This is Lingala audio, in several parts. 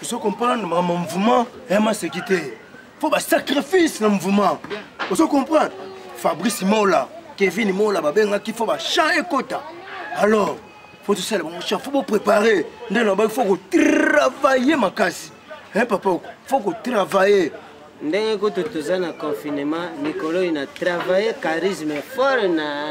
Vous comprenez, mon mouvement est ma sécurité. Il faut un sacrifice dans le mouvement. Vous comprenez? Fabrice Mola, Kevin Mola, il faut changer quota. Alors, il faut tout ça, il faut préparer. Il faut travailler ma casse. Hein, papa? Il faut travailler. Ndenge kutu tuza na confinement, Nicolo ina travaillé charisme fort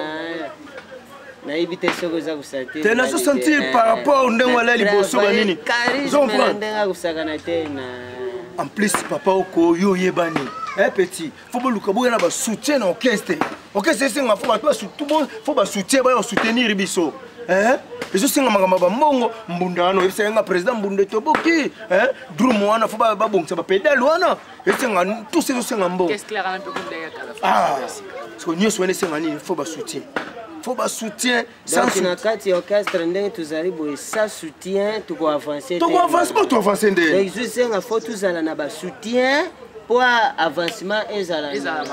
na ibite soko za kusati. Tu as senti par rapport au ndenge wala liboso banini. Charisme ndenge kusakana tena. En plus papa oko yo yebani. Eh petit, faut pas luka boya na ba soutien na orchestre. Orchestre c'est nga faut ba tout bon, faut ba soutien ba soutenir biso. Hein? Biso singa magamba ba mbongo mbundano, c'est nga président mbunde toboki, hein? Drum wana faut ba bongsa ba pédale wana. C'est nga tout c'est nga mbongo. Qu'est-ce clair un peu comme d'ailleurs ah, parce que nous sommes c'est nga ni faut ba soutien. Faut ba soutien sans soutien. Donc na kati orchestre ndenge tuzali boye ça soutien tu ko avancer. Tu ko avancer pas tu avancer ndenge. Donc juste nga faut tuzala na ba soutien. Pour avancement ezala.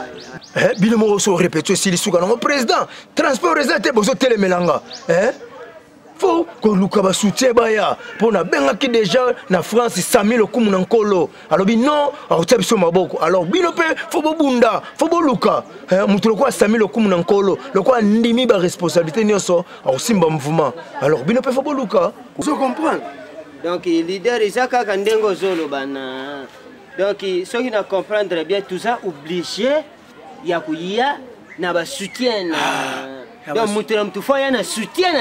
Eh bino mo so répéter si lisuka na président transport réservé bozo telemelanga. Eh faut que luka ba soutien ba ya pour na benga ki déjà na France 100,000 okumu na nkolo. Alors bino auta biso maboko. Alors bino pe faut bobunda, faut boluka. Eh mutu lokwa 100,000 okumu na nkolo. Lokwa ndimi ba responsabilité nyoso au simba mouvement. Alors bino pe faut boluka. Vous comprenez? Donc leader Isaka kandengo zolo bana. Donc, ceux qui ne comprennent bien tout ça, obligé, il y a un soutien. Donc, il faut un soutien.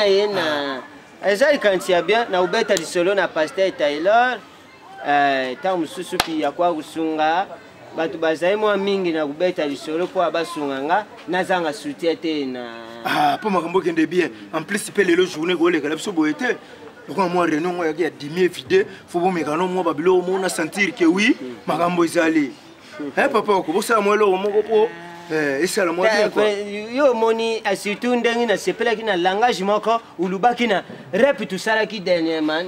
Et ça, quand il y a bien, na ubeta di solo na pasteur Taylor, tant mususu pi ya kwa kusunga, batu bazai mwa mingi na ubeta di solo pour abasunga na zanga soutien tena. Ah, pour makambo kende bien. En plus, il peut le journée go le kalapso boete. Donc moi réunion il y a 10 000 vidéos, faut vous mécano moi babilo on a sentir que oui, makambo ezali. Hein papa ko ça moi lo moko po et ça le moi quoi. Yo moni surtout ndenge na sepela ki na langage moko ulubaki na rap tout ça qui dernièrement.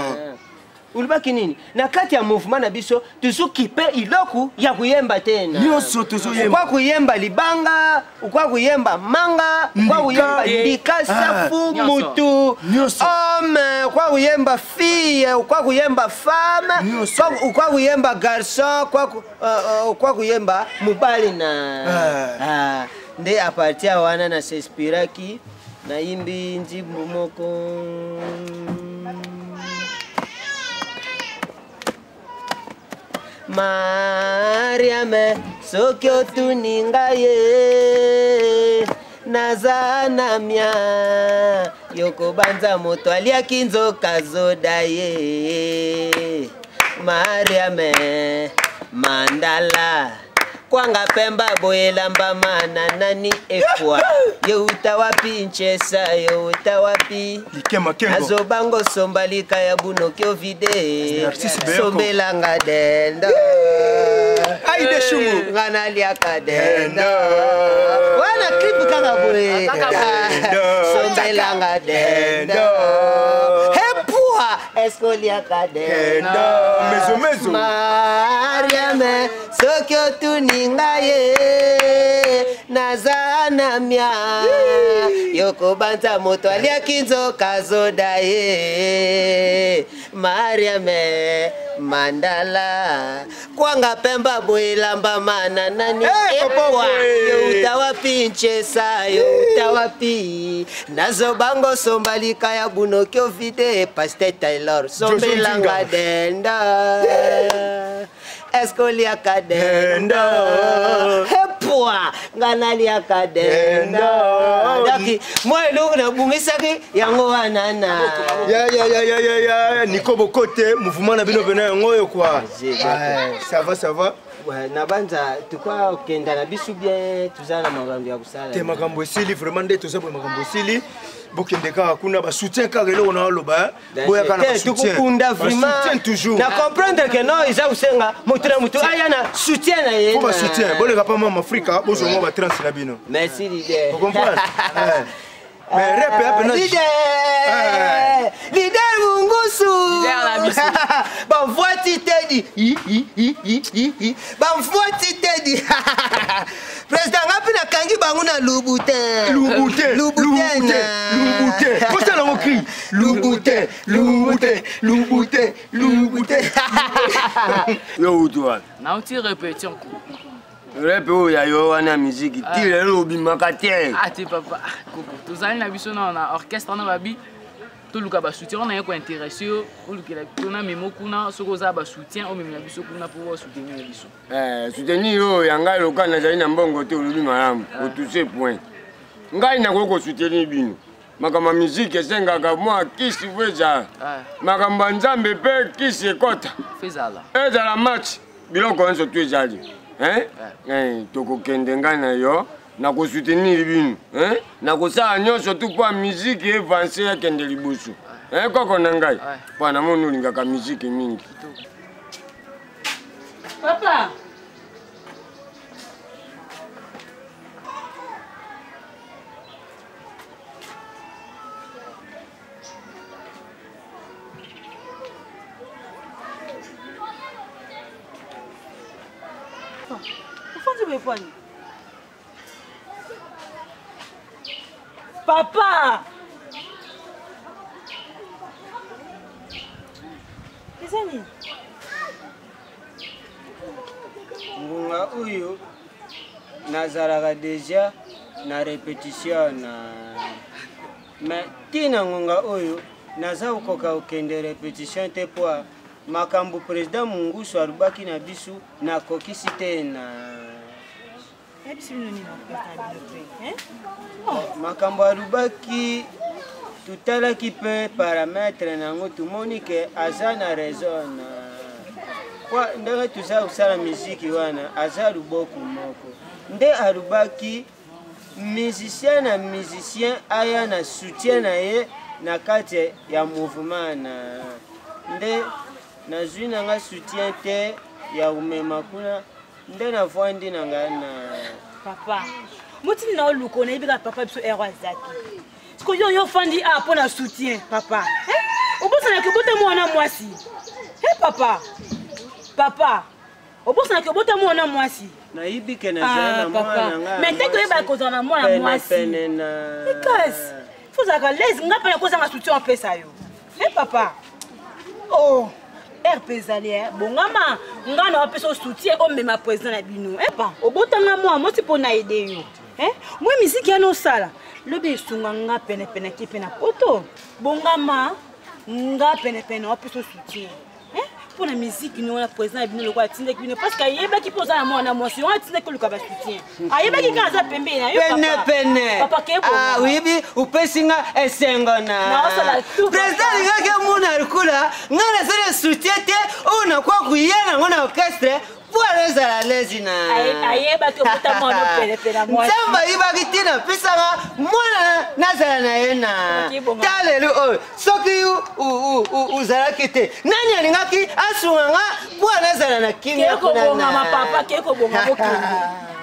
Ulubaki nini? Na kati ya mouvement na biso toujours kipe iloku ya kuyemba tena. Nyoso toujours yemba. Kwa kuyemba libanga, kwa kuyemba manga, kwa kuyemba ndika safu mutu. Homme, kwa kuyemba fille, kwa kuyemba femme, kwa kuyemba garçon, kwa kuyemba mubali na. Nde apartia wana na sespiraki na imbi njibu moko. Mariame sokyo tuninga ye nazana mia yoko banza moto alia kinzo kazoda ye Mariame mandala kwanga pemba boyelamba mana nani efwa yo utawapi nchesa yo utawapi azobango sombalika ya bunokyo vide sombelanga dendo aide shumu ngana liaka dendo wana clip kanga boye sombelanga dendo hepua escoliaka dendo mezo Mariame sokyo tuninga ye nazana mia yoko banza moto alia kinzo kazoda ye Mariame mandala kwanga pemba boyelamba mana nani epwa yo utawapi nchesa yo utawapi nazobango sombalika ya bunokyo vide pasteur Taylor sombelanga denda escolia cadendo hepwa nganali akadendo daki moi lo na bungisaki yango wanana ya Nico Bokote mouvement na bino bena ngoyo quoi ça va ouais na banza tukwa kenda na bisu bien tuzana magambo ya kusala te magambo esili vraiment nde toza magambo esili bokendeka kuna ba soutien ka relo na loba boya kana soutien toujours na comprendre que non isa usenga motura mutu ayana soutien na yena faut ba soutien boleka pa mama Afrika bozo mo ba trans na bino merci leader vous comprenez Mais rap leader Mungusu. Leader la biso. Bon voici Teddy. Bon voici Teddy. Président ngapi na kangi bango na Louboutin. Louboutin. Pourquoi on crie Louboutin. Yo toi. Na uti répétition. Rap o ya yo wana musique tire lobi makate. Ah ti papa. Tozali na biso na orchestre na babi. To luka ba soutien on a ko intéressé o luka na memo kuna soko za ba soutien o memo biso kuna pour soutenir biso. Soutenir yo yanga loka na zali na mbongo te olobi malamu. O toucher point. Ngai na ko soutenir bino. Makama musique esengaka mwa kisi weja. Makamba nzambe pe kisi ekota. Fezala. Ezala match biloko nso tu ezali. Toko kende ngai na yo na ko soutenir bino. Na ko sa nyonso tu kwa musique evancer ya kende liboso. Koko na ngai. Pana mono lingaka musique mingi. Papa. Papa! Kisani? Ngunga uyu nazalaka deja na répétition mais tina ngunga uyu naza ukoka ukende répétition te poa makambo président Mungusu alubaki na bisu na kokisi tena. Makambo alubaki tutalaki pe parametre nango tumoni ke aza na raison kwa ndenge tuza usala muziki wana aza luboku moko nde alubaki musicien na musicien aya na soutien na ye na kati ya mouvement na nde nazwi nanga soutien te ya umema kuna nde navwandi nanga na papa motini na oluko na yebika papa biso ero azaki siko yo fandi a mpo na soutien papa obosanaki obota mwana mwasi papa obosanaki obota mwana mwasi nayibike nazala na mwana nga mais teke oyebaka kozala na mwana mwasi ikasi fozalaka lese nga mpena kozanga soutien opesa yo papa oh RP ezali bongama nga na wapesa soutien omema président na bino pa obotanga mwa mosi mpo na ede yo mwa miziki yana osala lobi esunga nga penepene ki mpe na poto bongama nga penepene wapesa soutien mpo na miziki no na président na bino loko atindaki bino parce que ayebaki mpo oza na mwana mwasi yo atindaki oluka basoutien ayebaki kaka aza pembeni na yo papa kebonga wibi upesi nga esengo na président lingaki muna alikula nga nazala soutien te oyo nakuwa kuya nango na orchestre po alezala lezi na ayebaki okuta mwana opelepena mwasi nzambe ayibaki te napesaka mwana nazala na ye na talelo oyo soki uzalaki te nani alingaki asunga nga po nazala na kimia kekobongama papa kekobonga mokende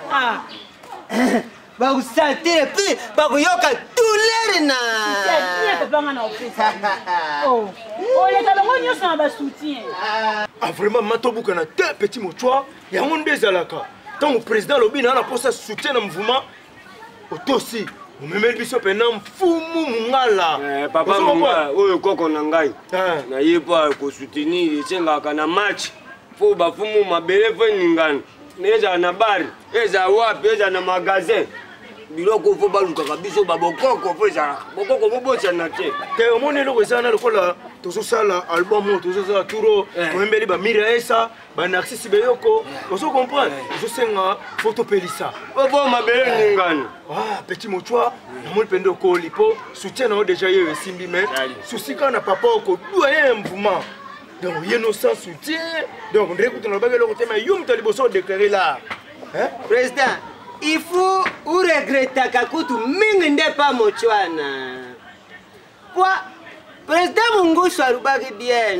bakusatire mpe bakuyoka douleur na papa nga na opesa oleka bango nyonso na basoutien vraiment matobukana te petit mochoa yango nde ezalaka ntango président alobi na posa soutien na mouvement otosi omemeli biso mpena mfumu mungala papa mungala oyo koko na ngai naye mpo kosoutenir esengaka na match mpo bafumu mabele fo eningana ezala na bari ezala wapi ezala na magasin biloko fo balukaka biso babokoko fo ezalaka bokoko bobosana te te omoni eloko ezala na lokola tozosala album oyo tozosala turo oyembeli bamira esa banarcisi beyoko ozo comprendre ezosenga fo topelisa fo mabele eningana petit mochoa namoni mpende okoli mpo soutien na yo deja ye esimbi mais susi kaka na papa okodua ye mouvement donc ye no sans soutien donc ndenge kutu na lobaki eloko te mais yo moto ya liboso odéclare là président il faut uregretaka kutu mingi nde pa mochwana kwa président Mungusu alubaki bien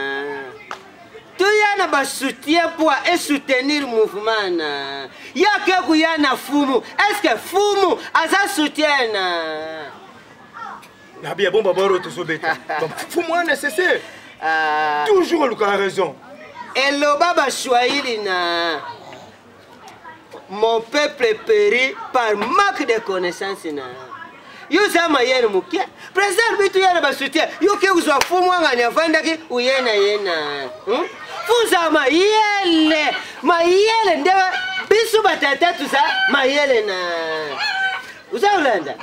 tuya na basoutien pour soutenir mouvement yake kuya na fumu est-ce que fumu aza soutien Na bien bon baba roto beta. Faut moi nécessaire. Toujours le cas raison. Et le baba Swahili na mon peuple périt par manque de connaissances na. Yo sama yene mukia. Président bitu yana basutia. Yo ke uzwa fumu ngani afandaki uyena yena. Fuzama yele. Ma yele ndewa bisu batata tuza ma yele na. Uzaulanda.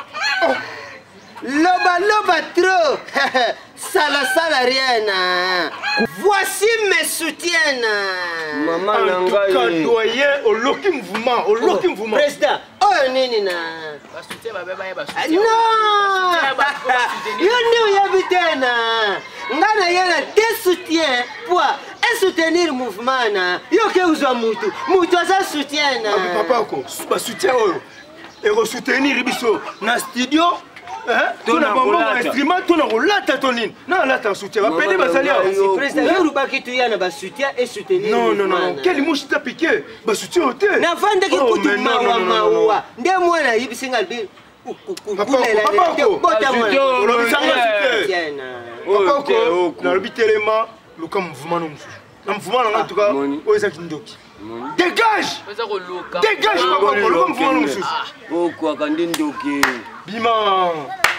Loba trop. Sala rien. Voici mes soutiens. Maman nangai. Doyen au loki mouvement, Président, oh nini na. Ba soutien ba beba ba soutien. Non. Yo ndio yabitena. Ngana yana des soutiens pour soutenir mouvement na. Yo ke uzwa mutu asa soutien na. Papa ko, ba soutien oyo. Et re soutenir biso na studio. Tout na bon instrument, tout na rolata tonine. Non, là t'as soutien. Va payer ba salaire. Président, yo rubaki tu yana ba soutien et soutenir. Non. Quel mouche t'a piqué? Ba soutien au thé. Na vanda ki kutu mawa. Nde mwana yibisinga bi. Papa ko, na l'obitelema, le mouvement non. Na mouvement en tout cas, oza kindoki. Dégage! Dégage, papa, le mouvement non. Pourquoi quand ndoki? Bima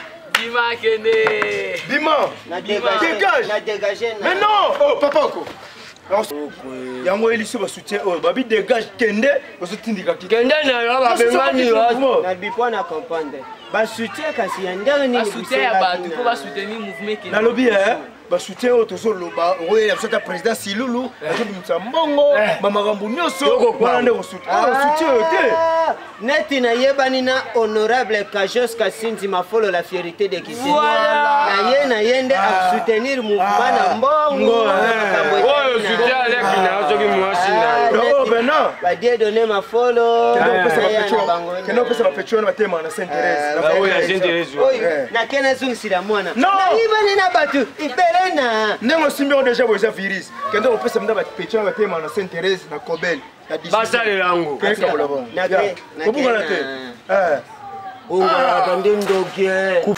Kene. Dégage. Mais non! Oh, papa ko. Yango eliso ba soutien oh babi dégage kende baso tindika kende na ba bengani na bipo na comprendre ba soutien kasi ya ndenge ni soutien ya bantu pour ba soutenir mouvement kende na lobi ba soutien au tozo loba oye ya sota président Silulu azo mbongo ba makambu nyoso wana nde soutien ote neti na yebani na honorable Kajos Kasinzi Mafolo la fierté de Kisini na yende a soutenir mouvement na mbongo soutien avec na soki mwasi na no bena ba die donner Mafolo keno pesa ba petrol na tema na Saint Thérèse na Saint Thérèse na kena zungsira mwana na yibani na batu ibelena nengo simbi déjà boza virus kendo pesa mda ba petrol na tema na Saint Thérèse na Kobel basale lango keka bolabo Kubuka na te unga bande ndoke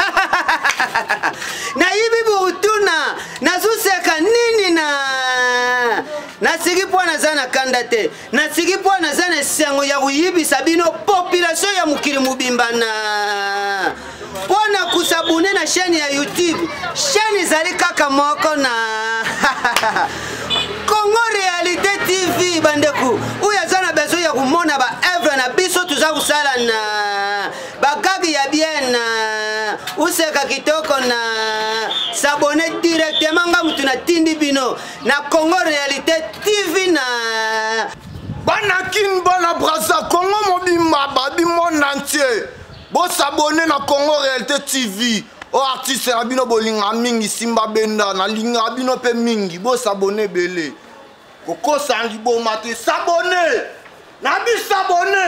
na yibi butuna nazuseka nini na sigi pwana zana kandate na sigi pwana zana sengo ya kuyibisa bino population ya mukili mubimbana pona kusabune na chaîne ya YouTube chaîne zali kaka moko na Congo Réalité TV bandeku uya zana bezo ya kumona ba evre na biso tuza kusala na bagagi ya bien na useka kitoko na s'abonner directement nga mutu na tindi bino na Congo Réalité TV na bana kin bana brasa Congo mobimba babi monde entier bo s'abonner na Congo Réalité TV. O artiste na bino bolinga mingi Simba Benda na linga bino pe mingi bo s'abonner belé koko sangi bo mate s'abonner na bi s'abonner